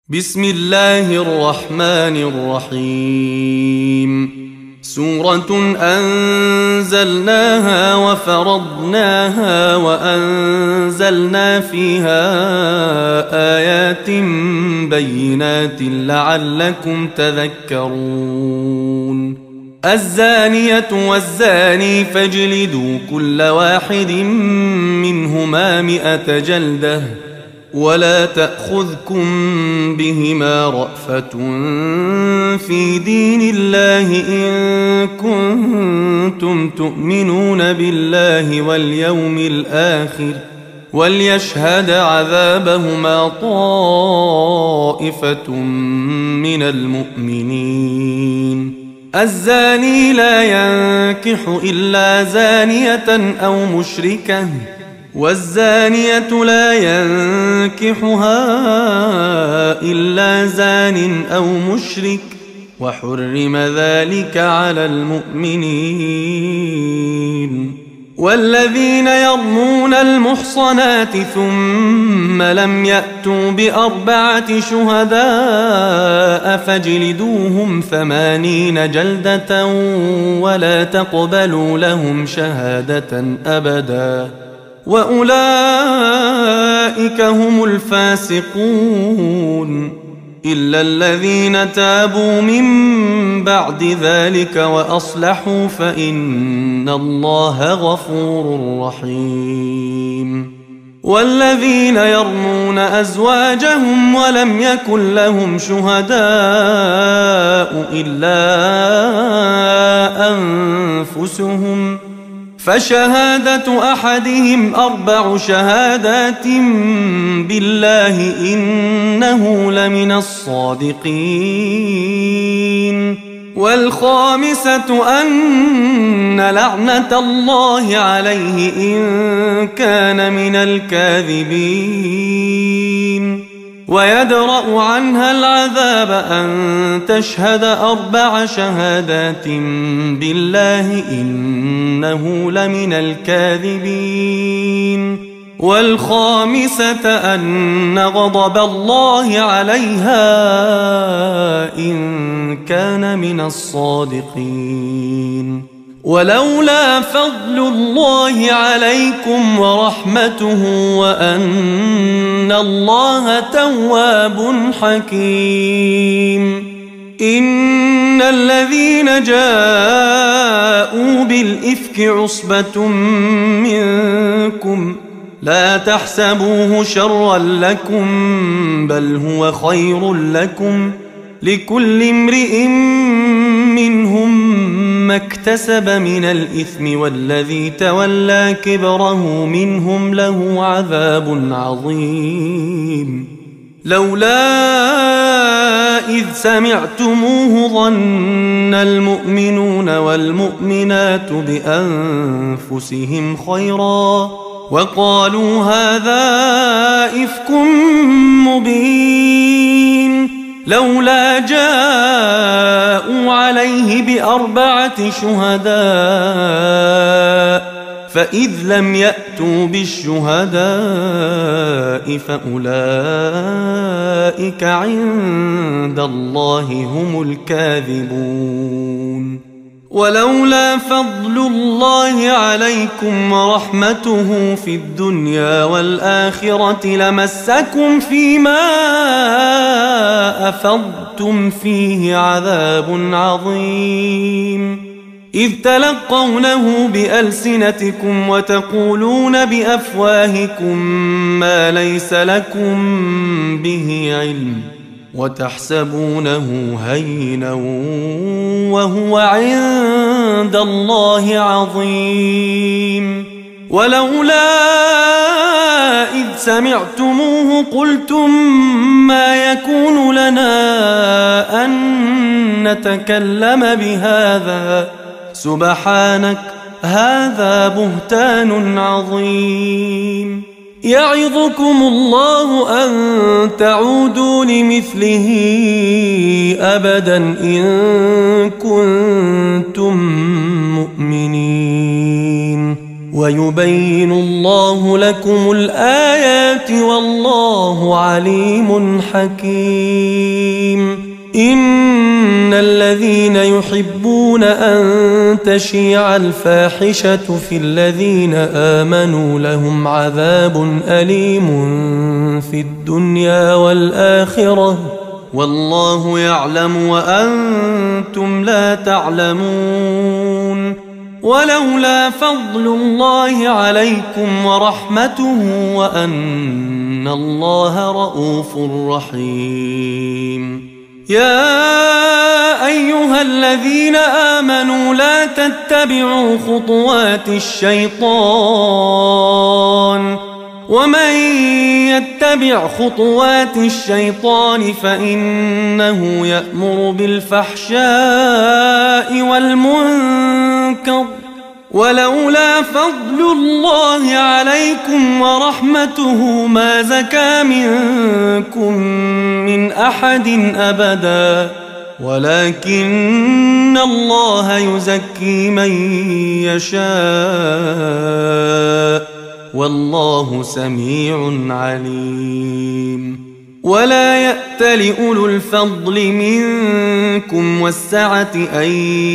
بسم الله الرحمن الرحيم. سورة أنزلناها وفرضناها وأنزلنا فيها آيات بينات لعلكم تذكرون. الزانية والزاني فاجلدوا كل واحد منهما 100 جلدة ولا تأخذكم بهما رأفة في دين الله إن كنتم تؤمنون بالله واليوم الآخر وليشهد عذابهما طائفة من المؤمنين. الزاني لا ينكح إلا زانية أو مشركة والزانية لا ينكحها إلا زان أو مشرك وحرم ذلك على المؤمنين. والذين يرمون المحصنات ثم لم يأتوا ب4 شهداء فاجلدوهم 80 جلدة ولا تقبلوا لهم شهادة أبدا وأولئك هم الفاسقون إلا الذين تابوا من بعد ذلك وأصلحوا فإن الله غفور رحيم. والذين يرمون أزواجهم ولم يكن لهم شهداء إلا أنفسهم فشهادة أحدهم 4 شهادات بالله إنه لمن الصادقين. والخامسة أن لعنة الله عليه إن كان من الكاذبين. ويدرأ عنها العذاب أن تشهد 4 شهادات بالله إنه لمن الكاذبين. والخامسة أن غضب الله عليها إن كان من الصادقين. ولولا فضل الله عليكم ورحمته وأن الله تواب حكيم. إن الذين جاءوا بالإفك عصبة منكم لا تحسبوه شرا لكم بل هو خير لكم لكل امرئ منهم ما اكتسب من الإثم والذي تولى كبره منهم له عذاب عظيم. لولا إذ سمعتموه ظن المؤمنون والمؤمنات بأنفسهم خيرا وقالوا هذا إفك مبين. لولا جاءوا عليه ب4 شهداء فإذ لم يأتوا بالشهداء فأولئك عند الله هم الكاذبون. ولولا فضل الله عليكم ورحمته في الدنيا والآخرة لمسكم فيما أفضتم فيه عذاب عظيم. إذ تلقونه بألسنتكم وتقولون بأفواهكم ما ليس لكم به علم وتحسبونه هينا وهو عند الله عظيم. ولولا إذ سمعتموه قلتم ما يكون لنا أن نتكلم بهذا سبحانك هذا بهتان عظيم. يعظكم الله أن تعودوا لمثله أبدا إن كنتم مؤمنين. ويبين الله لكم الآيات والله عليم حكيم. إن الذين يحبون أن تشيع الفاحشة في الذين آمنوا لهم عذاب أليم في الدنيا والآخرة والله يعلم وأنتم لا تعلمون. ولولا فضل الله عليكم ورحمته وأن الله رؤوف رحيم. يا أيها الذين آمنوا لا تتبعوا خطوات الشيطان ومن يتبع خطوات الشيطان فإنه يأمر بالفحشاء والمنكر ولولا فضل الله عليكم ورحمته ما زكى منكم من أحد أبدا ولكن الله يزكي من يشاء والله سميع عليم. ولا يأتل أولو الفضل منكم والسعة أن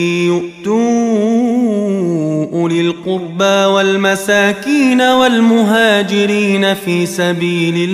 يؤتوا أولي القربى والمساكين والمهاجرين في سبيل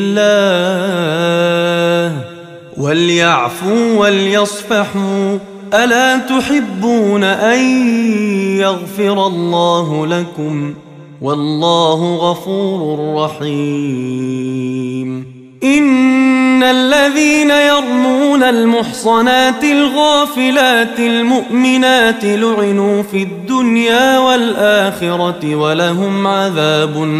الله وليعفوا وليصفحوا ألا تحبون أن يغفر الله لكم والله غفور رحيم. إن الذين يرمون المحصنات الغافلات المؤمنات لعنوا في الدنيا والآخرة ولهم عذاب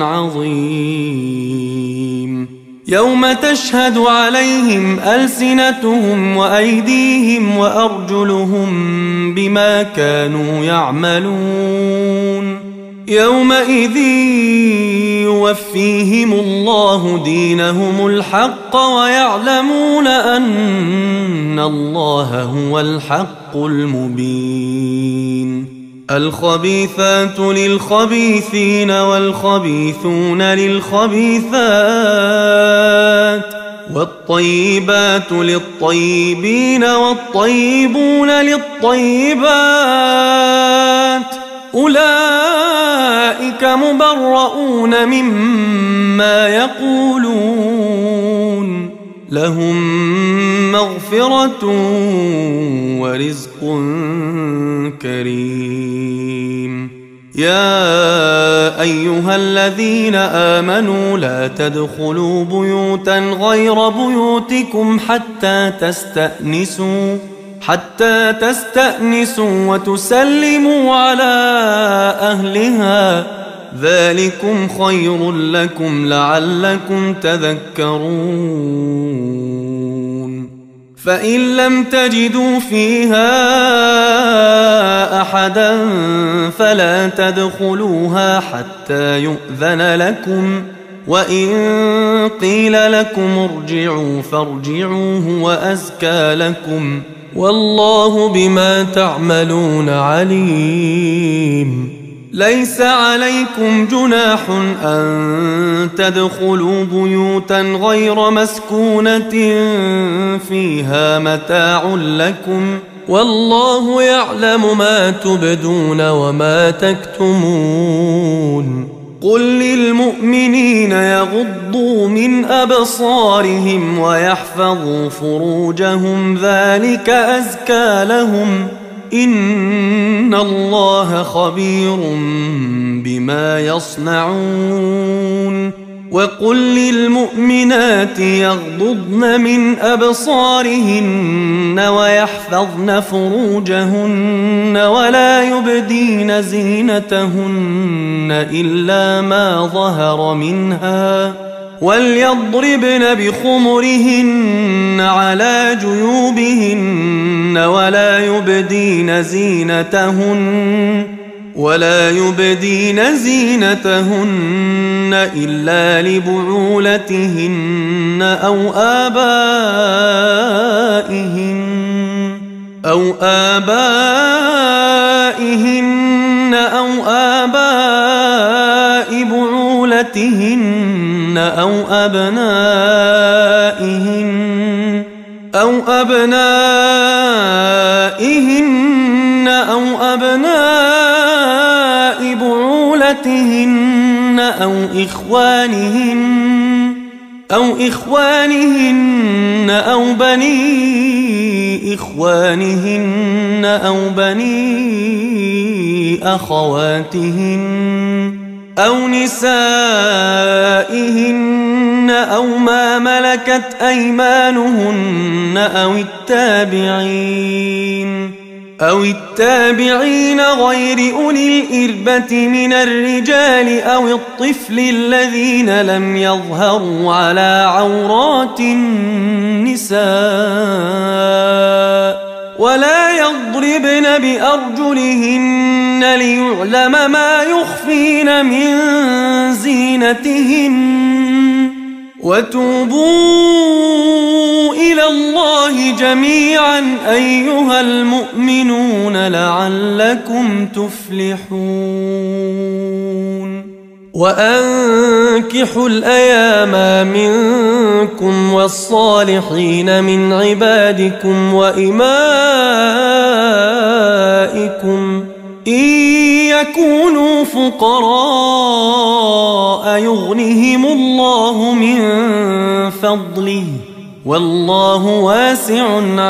عظيم. يوم تشهد عليهم ألسنتهم وأيديهم وأرجلهم بما كانوا يعملون يومئذ يوفيهم الله دينهم الحق ويعلمون أن الله هو الحق المبين. الخبيثات للخبيثين والخبيثون للخبيثات والطيبات للطيبين والطيبون للطيبات أولئك مبرؤون مما يقولون لهم مغفرة ورزق كريم. يا أيها الذين آمنوا لا تدخلوا بيوتا غير بيوتكم حتى تستأنسوا وتسلموا على أهلها ذلكم خير لكم لعلكم تذكرون. فإن لم تجدوا فيها أحدا فلا تدخلوها حتى يؤذن لكم وإن قيل لكم ارجعوا فارجعوا هو أزكى لكم والله بما تعملون عليم. ليس عليكم جناح أن تدخلوا بيوتا غير مسكونة فيها متاع لكم والله يعلم ما تبدون وما تكتمون. قل للمؤمنين يغضوا من أبصارهم ويحفظوا فروجهم ذلك أزكى لهم إن الله خبير بما يصنعون. وقل للمؤمنات يغضضن من أبصارهن ويحفظن فروجهن ولا يبدين زينتهن إلا ما ظهر منها وليضربن بخمرهن على جيوبهن ولا يبدين زينتهن إلا لبعولتهن أو آبائهن أو آباء أو أبنائهن أو أبناء بعولتهن أو إخوانهن أو بني إخوانهن أو بني أخواتهن أو نسائهن أو ما ملكت أيمانهن أو التابعين غير أولي الإربة من الرجال أو الطفل الذين لم يظهروا على عورات النساء ولا يضربن بأرجلهن ليعلم ما يخفين من زينتهن وتوبوا إلى الله جميعا أيها المؤمنون لعلكم تفلحون وأنكحوا الأيام منكم والصالحين من عبادكم وإمائكم إن يكونوا فقراء يغنهم الله من فضله والله واسع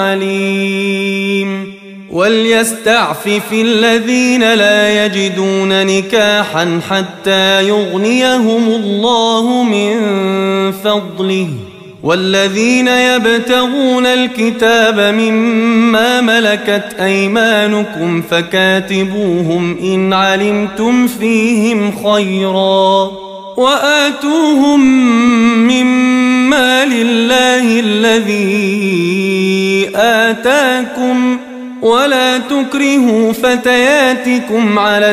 عليم وليستعفف الذين لا يجدون نكاحا حتى يغنيهم الله من فضله والذين يبتغون الكتاب مما ملكت أيمانكم فكاتبوهم إن علمتم فيهم خيرا وآتوهم مما لله الذي آتاكم ولا تكرهوا فتياتكم على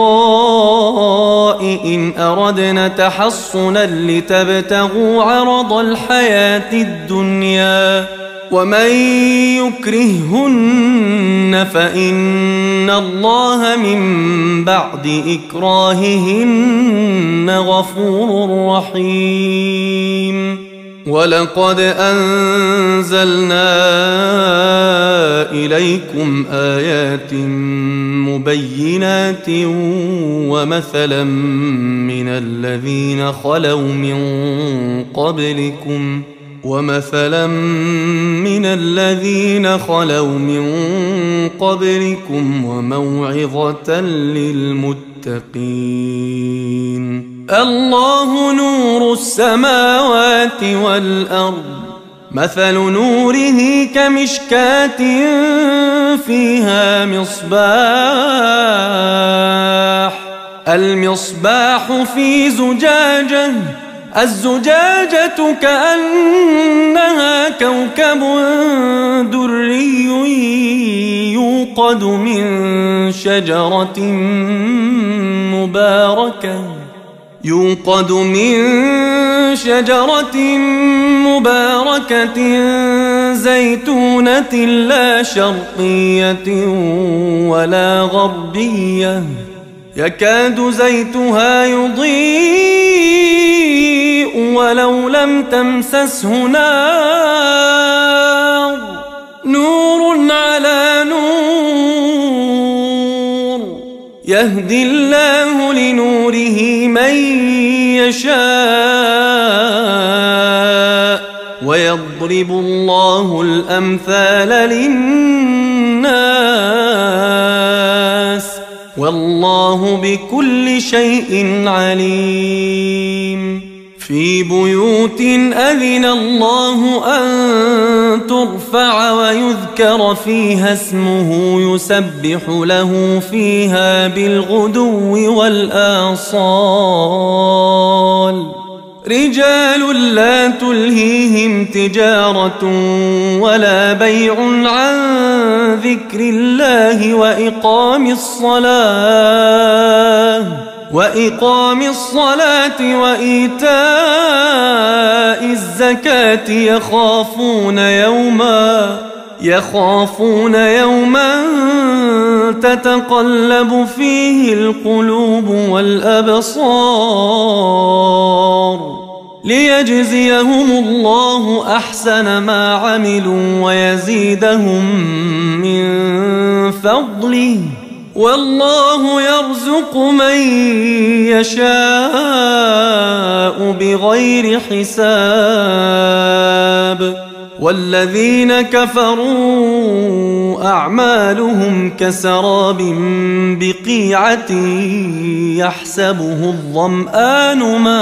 البغاء إن أردنا تحصنا لتبتغوا عرض الحياة الدنيا ومن يكرههن فإن الله من بعد إكراههن غفور رحيم ولقد أنزلنا إليكم آيات مبينات ومثلا من الذين خلوا من قبلكم وموعظة للمتقين الله نور السماوات والأرض مثل نوره كمشكاة فيها المصباح في زجاجة الزجاجة كأنها كوكب دري يوقد من شجرة مباركة زيتونة لا شرقية ولا غربية يكاد زيتها يضيء ولو لم تمسسه نار نور على نور يهدي الله لنوره من يشاء ويضرب الله الأمثال للناس والله بكل شيء عليم في بيوت أذن الله أن ترفع ويذكر فيها اسمه يسبح له فيها بالغدو والآصال رجال لا تلهيهم تجارة ولا بيع عن ذكر الله وإقام الصلاة وإيتاء الزكاة يخافون يوما تتقلب فيه القلوب والأبصار ليجزيهم الله أحسن ما عملوا ويزيدهم من فضله والله يرزق من يشاء بغير حساب والذين كفروا أعمالهم كسراب بقيعة يحسبه الظمآن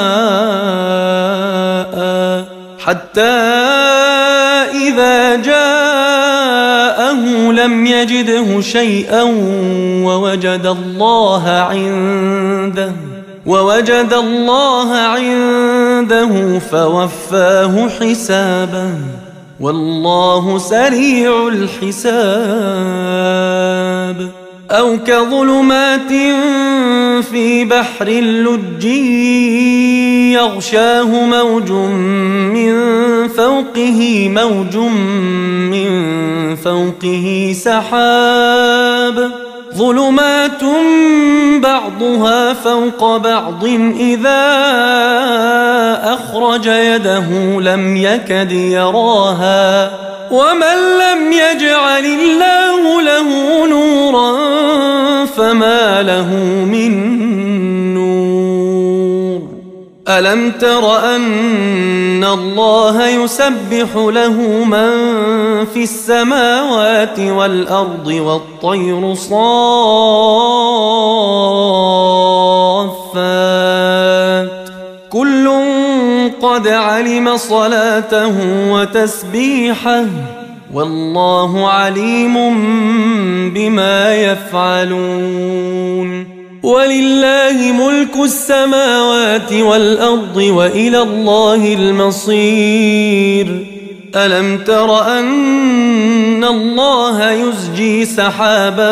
ماء حتى إذا جاءه لم يجده شيئا ووجد الله عنده فوفاه حسابه والله سريع الحساب أو كظلمات في بحر لجي يغشاه موج من فوقه سحاب ظلمات بعضها فوق بعض إذا أخرج يده لم يكد يراها ومن لم يجعل الله له نورا فما له من نور ألم تر أن الله يسبح له من في السماوات والأرض والطير صافات كل قد علم صلاته وتسبيحه والله عليم بما يفعلون ولله ملك السماوات والأرض وإلى الله المصير ألم تر أن الله يزجي سحابا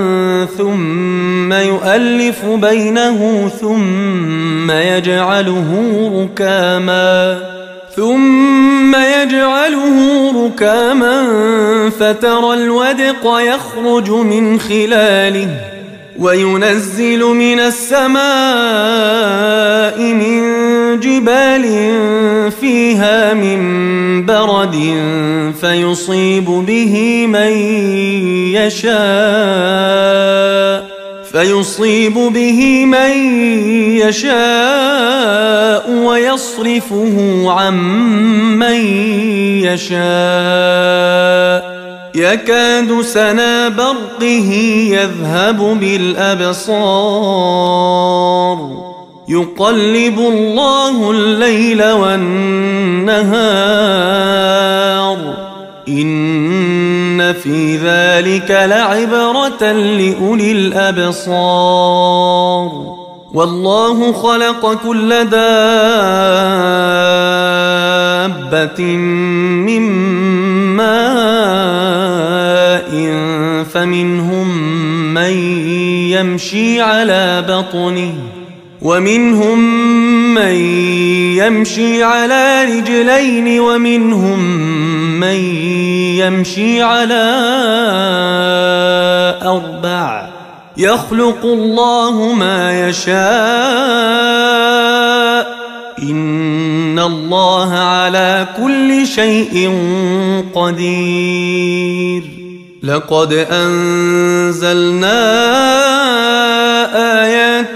ثم يؤلف بينه ثم يجعله ركاما فترى الودق يخرج من خلاله وينزل من السماء من جبال فيها من برد فيصيب به من يشاء ويصرفه عن من يشاء يكاد سنا برقه يذهب بالأبصار يقلب الله الليل والنهار إن في ذلك لعبرة لأولي الأبصار والله خلق كل دابة من ماء فمنهم من يمشي على بطنه ومنهم من يمشي على رجلين ومنهم من يمشي على أربع يخلق الله ما يشاء إن الله على كل شيء قدير لقد أنزلنا آيات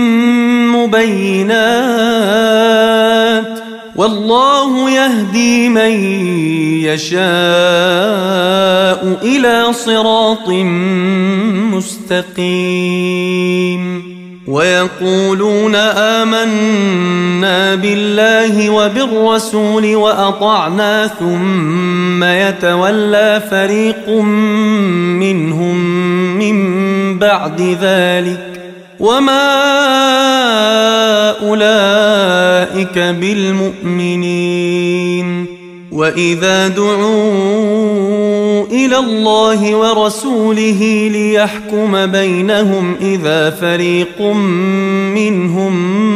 مبينات والله يهدي من يشاء إلى صراط مستقيم ويقولون آمنا بالله وبالرسول وأطعنا ثم يتولى فريق منهم من بعد ذلك وما أولئك بالمؤمنين وإذا دعوا إلى الله ورسوله ليحكم بينهم إذا فريق منهم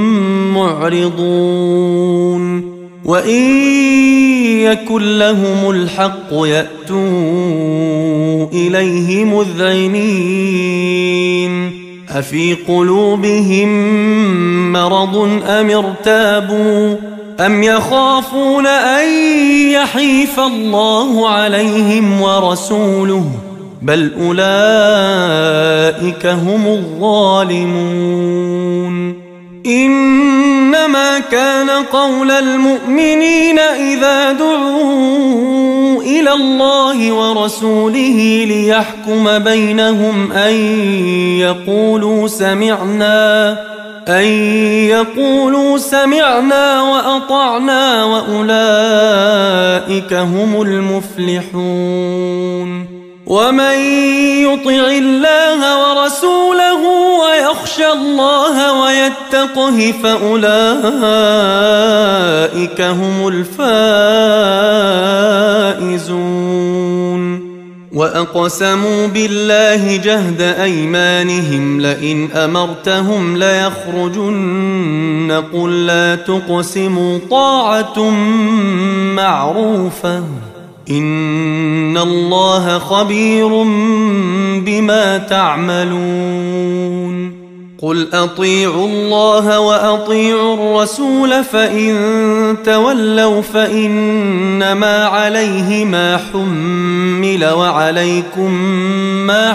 معرضون وإن يكن لهم الحق يأتوا إليه مذعنين أفي قلوبهم مرض أم يخافون أن يحيف الله عليهم ورسوله بل أولئك هم الظالمون إنما كان قول المؤمنين إذا دعوا إلى الله ورسوله ليحكم بينهم أن يقولوا سمعنا وأطعنا وأولئك هم المفلحون ومن يطع الله ورسوله ويخشى الله ويتقه فأولئك هم الفائزون وأقسموا بالله جهد أيمانهم لئن أمرتهم ليخرجن قل لا تقسموا طاعة معروفة إن الله خبير بما تعملون قل أطيعوا الله وأطيعوا الرسول فإن تولوا فإنما عليه ما حمل وعليكم ما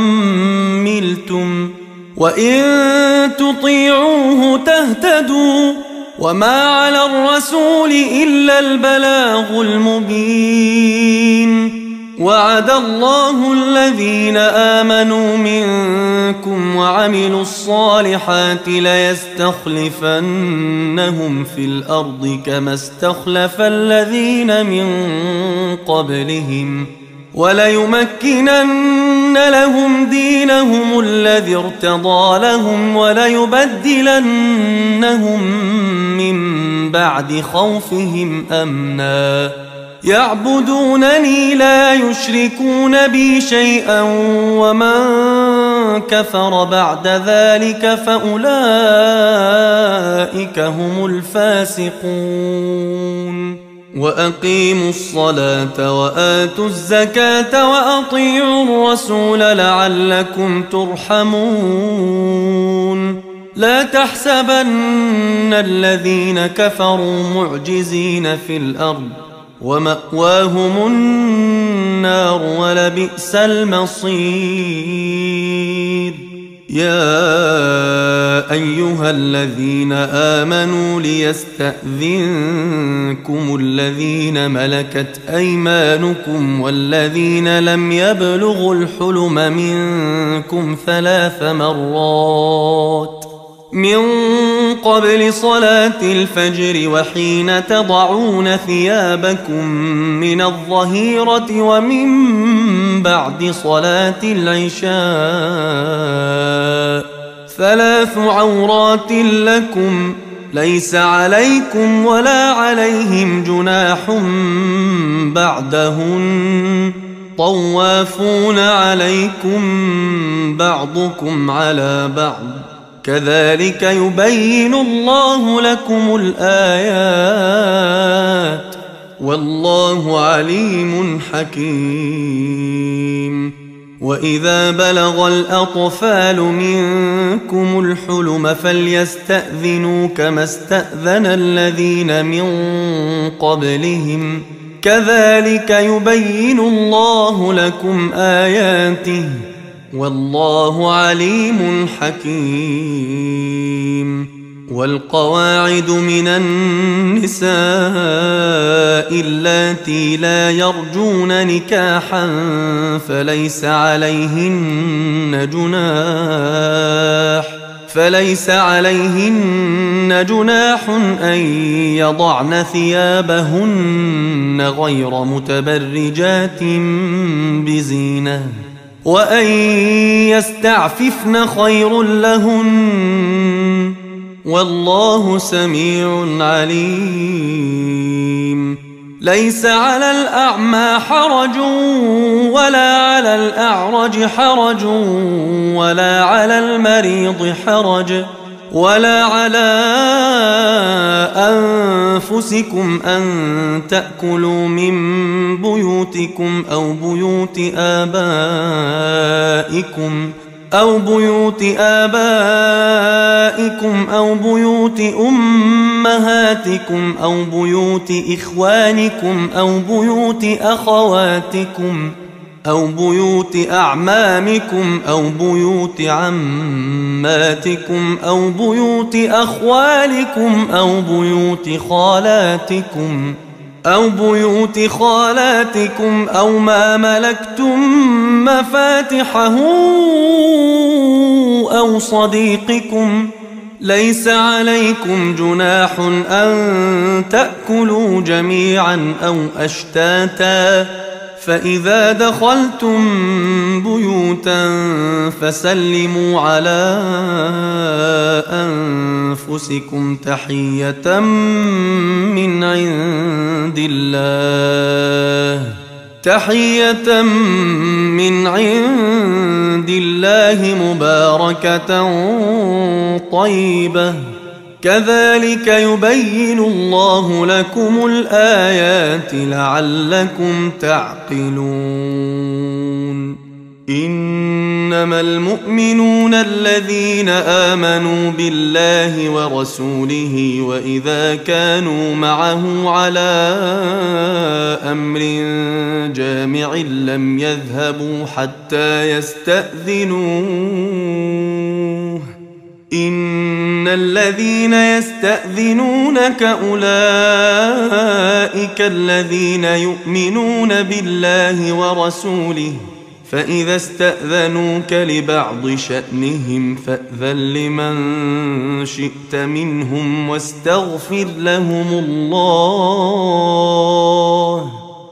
حملتم وإن تطيعوه تهتدوا وما على الرسول إلا البلاغ المبين وعد الله الذين آمنوا منكم وعملوا الصالحات ليستخلفنهم في الأرض كما استخلف الذين من قبلهم وليمكنن لهم دينهم الذي ارتضى لهم وليبدلنهم من بعد خوفهم أمنا يعبدونني لا يشركون بي شيئا ومن كفر بعد ذلك فأولئك هم الفاسقون وأقيموا الصلاة وآتوا الزكاة وأطيعوا الرسول لعلكم ترحمون لا تحسبن الذين كفروا معجزين في الأرض ومأواهم النار ولبئس المصير يا أيها الذين آمنوا ليستأذنكم الذين ملكت أيمانكم والذين لم يبلغوا الحلم منكم 3 مرات من قبل صلاة الفجر وحين تضعون ثيابكم من الظهيرة ومن بعد صلاة العشاء 3 عورات لكم ليس عليكم ولا عليهم جناح بعدهن طوافون عليكم بعضكم على بعض كذلك يبين الله لكم الآيات والله عليم حكيم وإذا بلغ الأطفال منكم الحلم فليستأذنوا كما استأذن الذين من قبلهم كذلك يبين الله لكم آياته والله عليم حكيم والقواعد من النساء اللاتي لا يرجون نكاحا فليس عليهن جناح أن يضعن ثيابهن غير متبرجات بزينة وأن يستعففن خير لهن والله سميع عليم ليس على الأعمى حرج ولا على الأعرج حرج ولا على المريض حرج ولا على أنفسكم أن تأكلوا من بيوتكم أو بيوت آبائكم أو بيوت آبائكم أو بيوت أمهاتكم أو بيوت إخوانكم أو بيوت أخواتكم أو بيوت أعمامكم أو بيوت عماتكم أو بيوت أخوالكم أو بيوت خالاتكم أو ما ملكتم مفاتحه أو صديقكم. ليس عليكم جناح أن تأكلوا جميعا أو أشتاتا، فإذا دخلتم بيوتا فسلموا على أنفسكم تحية من عند الله مباركة طيبة، كذلك يبين الله لكم الآيات لعلكم تعقلون. إنما المؤمنون الذين آمنوا بالله ورسوله وإذا كانوا معه على أمر جامع لم يذهبوا حتى يستأذنوه. إن الذين يستأذنونك أولئك الذين يؤمنون بالله ورسوله، فإذا استأذنوك لبعض شأنهم فأذن لمن شئت منهم واستغفر لهم الله،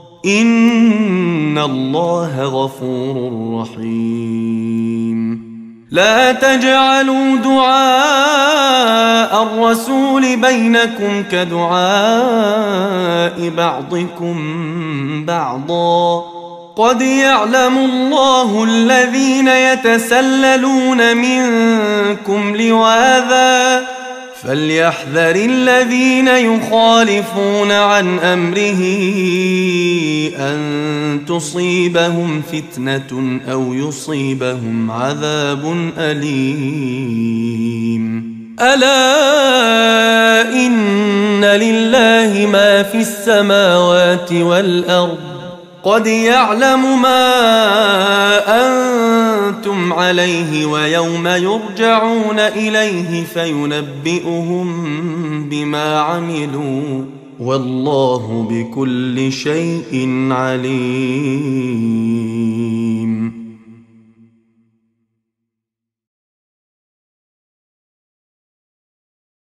إن الله غفور رحيم. لا تجعلوا دعاء الرسول بينكم كدعاء بعضكم بعضا، قد يعلم الله الذين يتسللون منكم لواذا، فليحذر الذين يخالفون عن أمره أن تصيبهم فتنة أو يصيبهم عذاب أليم. ألا إن لله ما في السماوات والأرض، قد يعلم ما أنتم عليه ويوم يرجعون إليه فينبئهم بما عملوا، والله بكل شيء عليم.